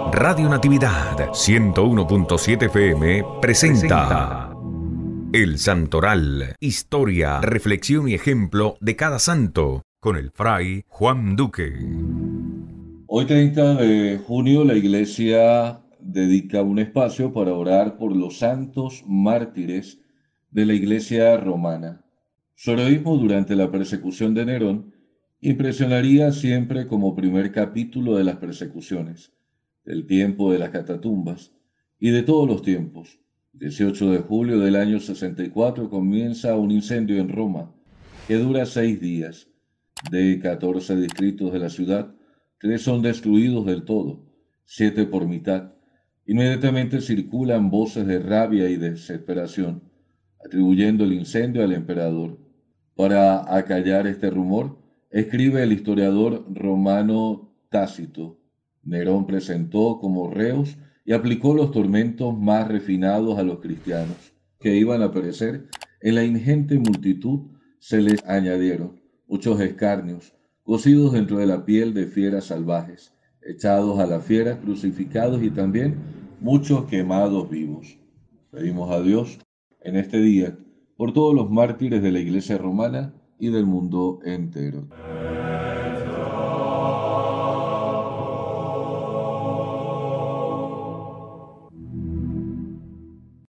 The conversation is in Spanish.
Radio Natividad 101.7 FM presenta El Santoral, historia, reflexión y ejemplo de cada santo, con el fray Juan Duque. Hoy 30 de junio la Iglesia dedica un espacio para orar por los santos mártires de la Iglesia romana. Su heroísmo durante la persecución de Nerón impresionaría siempre como primer capítulo de las persecuciones, del tiempo de las catatumbas y de todos los tiempos. 18 de julio del año 64 comienza un incendio en Roma que dura 6 días. De 14 distritos de la ciudad, 3 son destruidos del todo, 7 por mitad. Inmediatamente circulan voces de rabia y desesperación, atribuyendo el incendio al emperador. Para acallar este rumor, escribe el historiador romano Tácito: Nerón presentó como reos y aplicó los tormentos más refinados a los cristianos, que iban a perecer. En la ingente multitud se les añadieron muchos escarnios, cocidos dentro de la piel de fieras salvajes, echados a la fiera, crucificados y también muchos quemados vivos. Pedimos a Dios en este día por todos los mártires de la Iglesia romana y del mundo entero.